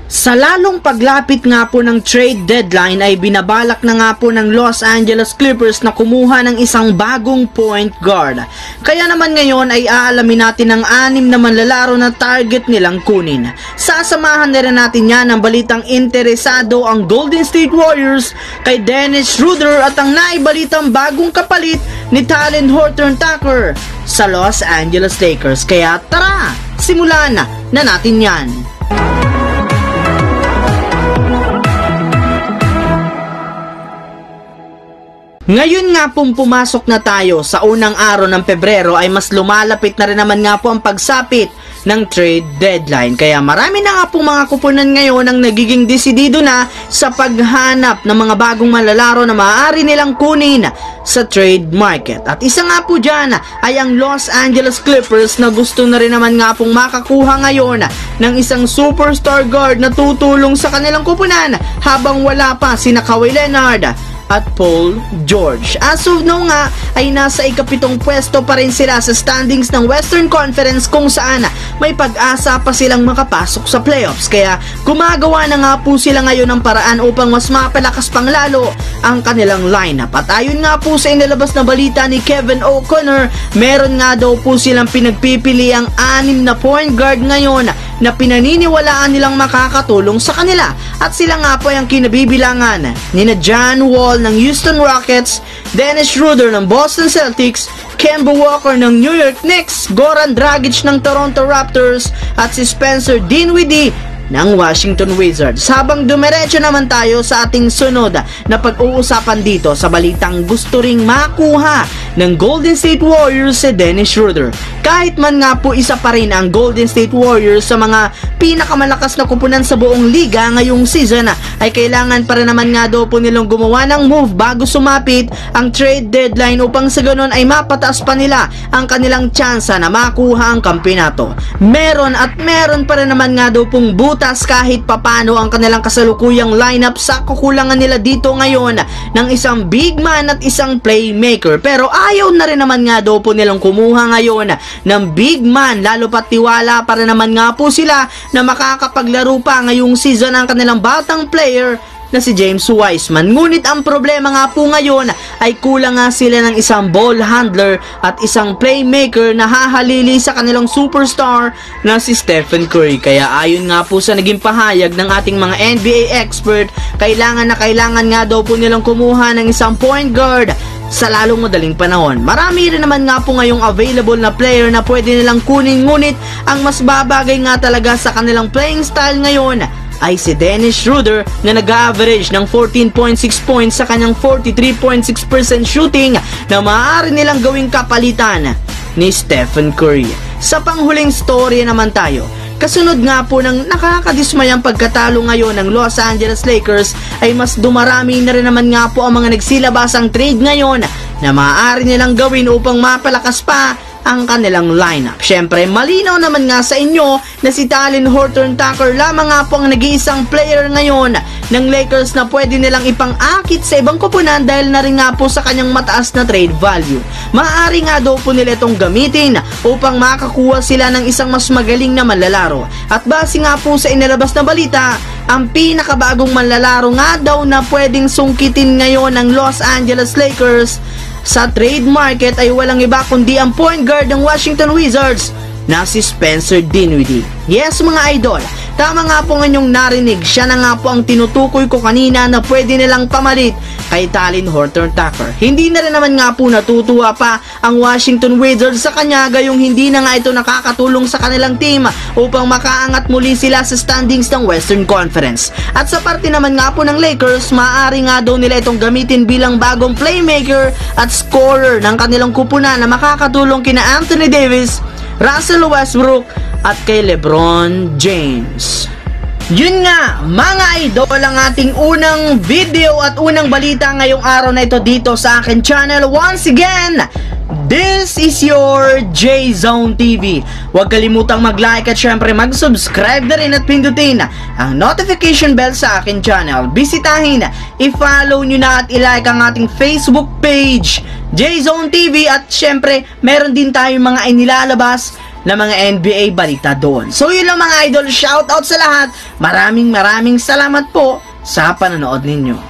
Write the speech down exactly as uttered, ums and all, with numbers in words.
Sa lalong paglapit nga po ng trade deadline ay binabalak na nga po ng Los Angeles Clippers na kumuha ng isang bagong point guard. Kaya naman ngayon ay aalamin natin ang anim na manlalaro na target nilang kunin. Sasamahan na rin natin yan ng balitang interesado ang Golden State Warriors kay Dennis Schroeder at ang naibalitang bagong kapalit ni Talen Horton-Tucker sa Los Angeles Lakers. Kaya tara, simulan na, na natin yan. Ngayon nga pong pumasok na tayo sa unang araw ng Pebrero ay mas lumalapit na rin naman nga po ang pagsapit ng trade deadline. Kaya marami na nga pong mga kupunan ngayon ang nagiging desidido na sa paghanap ng mga bagong manlalaro na maaari nilang kunin sa trade market. At isa nga po dyan ay ang Los Angeles Clippers na gusto na rin naman nga pong makakuha ngayon ng isang superstar guard na tutulong sa kanilang kupunan habang wala pa sina Kawhi Leonard at Paul George. As of now nga ay nasa ikapitong pwesto pa rin sila sa standings ng Western Conference kung saan may pag-asa pa silang makapasok sa playoffs. Kaya gumagawa na nga po sila ngayon ng paraan upang mas mapalakas pang lalo ang kanilang lineup. At ayon nga po sa inilabas na balita ni Kevin O'Connor, meron nga daw po silang pinagpipili ang anim na point guard ngayon na pinaniniwalaan nilang makakatulong sa kanila. At sila nga po ang kinabibilangan ni na John Wall ng Houston Rockets, Dennis Schroeder ng Boston Celtics, Kemba Walker ng New York Knicks, Goran Dragic ng Toronto Raptors at si Spencer Dinwiddie ng Washington Wizards. Habang dumiretso naman tayo sa ating sunod na pag-uusapan dito sa balitang gusto ring makuha ng Golden State Warriors si Dennis Schroeder. Kahit man nga po isa pa rin ang Golden State Warriors sa mga pinakamalakas na kupunan sa buong liga ngayong season, ay kailangan pa rin naman nga daw po nilang gumawa ng move bago sumapit ang trade deadline upang sa ganun ay mapataas pa nila ang kanilang tsansa na makuha ang kampyonato. Meron at meron pa rin naman nga daw pong butas kahit papano ang kanilang kasalukuyang lineup sa kukulangan nila dito ngayon ng isang big man at isang playmaker. Pero ayaw na rin naman nga daw po nilang kumuha ngayon ng big man, lalo pat tiwala pa rin naman nga po sila na makakapaglaro pa ngayong season ang kanilang batang player na si James Wiseman. Ngunit ang problema nga po ngayon ay kulang nga sila ng isang ball handler at isang playmaker na hahalili sa kanilang superstar na si Stephen Curry. Kaya ayon nga po sa naging pahayag ng ating mga N B A expert, kailangan na kailangan nga daw po nilang kumuha ng isang point guard sa lalong madaling panahon. Marami rin naman nga po ngayong available na player na pwede nilang kunin, ngunit ang mas babagay nga talaga sa kanilang playing style ngayon ay si Dennis Schroeder na nag-average ng fourteen point six points sa kanyang forty-three point six percent shooting na maaari nilang gawing kapalitan ni Stephen Curry. Sa panghuling story naman tayo, kasunod nga po ng nakakadismayang pagkatalo ngayon ng Los Angeles Lakers ay mas dumarami na rin naman nga po ang mga nagsilabasang trade ngayon na maaari nilang gawin upang mapalakas pa ang kanilang lineup. Syempre, malinaw naman nga sa inyo na si Talen Horton-Tucker lamang nga po ang nag-iisang player ngayon ng Lakers na pwede nilang ipang-akit sa ibang kupunan dahil na rin nga po sa kanyang mataas na trade value. Maaari nga daw po nila itong gamitin upang makakuha sila ng isang mas magaling na manlalaro. At base nga po sa inilabas na balita, ang pinakabagong manlalaro nga daw na pwedeng sungkitin ngayon ng Los Angeles Lakers sa trade market ay walang iba kundi ang point guard ng Washington Wizards na si Spencer Dinwiddie. Yes mga idol, tama nga po ngayong narinig, siya na nga po ang tinutukoy ko kanina na pwede nilang pamalit kay Talen Horton-Tucker. Hindi na rin naman nga po natutuwa pa ang Washington Wizards sa kanya, gayong hindi na nga ito nakakatulong sa kanilang team upang makaangat muli sila sa standings ng Western Conference. At sa parte naman nga po ng Lakers, maaari nga daw nila itong gamitin bilang bagong playmaker at scorer ng kanilang kupunan na makakatulong kina Anthony Davis, Russell Westbrook at kay LeBron James. Yun nga mga idol ang ating unang video at unang balita ngayong araw na ito dito sa akin channel. Once again, this is your J-Zone T V. Huwag kalimutang mag-like at syempre mag-subscribe na rin at pindutin ang notification bell sa akin channel. Bisitahin, i-follow nyo na at i-like ang ating Facebook page, J-Zone T V, at syempre meron din tayong mga inilalabas na mga N B A balita doon. So yun lang mga idol, shoutout sa lahat. Maraming maraming salamat po sa panonood ninyo.